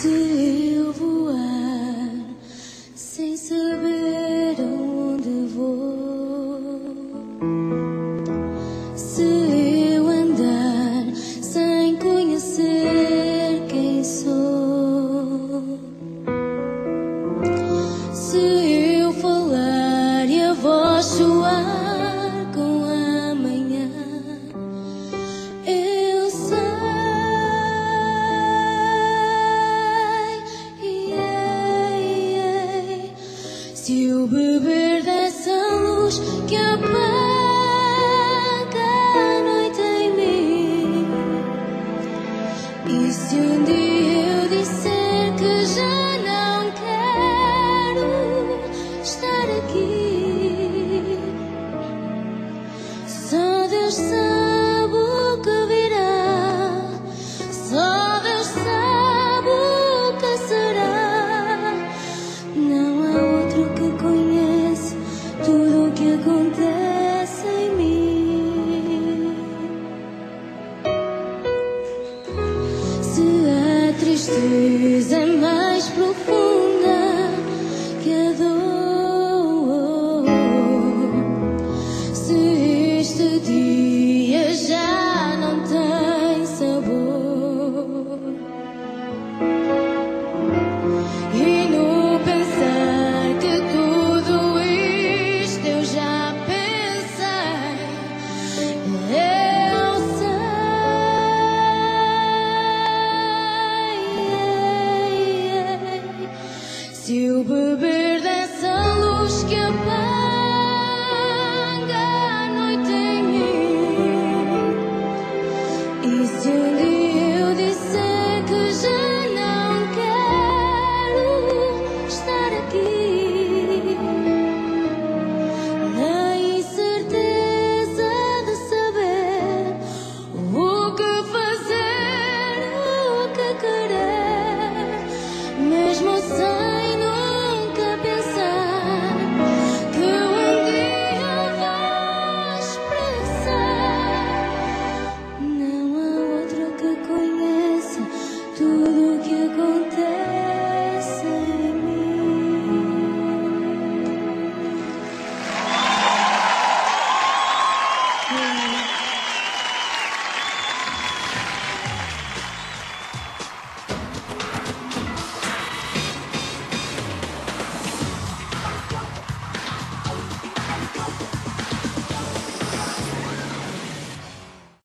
Se eu voar sem saber aonde vou, se eu andar sem conhecer quem sou, se eu falar e a voz soar com a manhã, eu sei. Se eu beber dessa luz que apaga a noite em mim, e se um dia eu disser que já não quero estar aqui, só Deus sabe o que virá, só Deus sabe o que será. Não há outro que conhece tudo o que acontece em mim. Se a tristeza é mais profunda que a dor, se este dia já não tem sabor,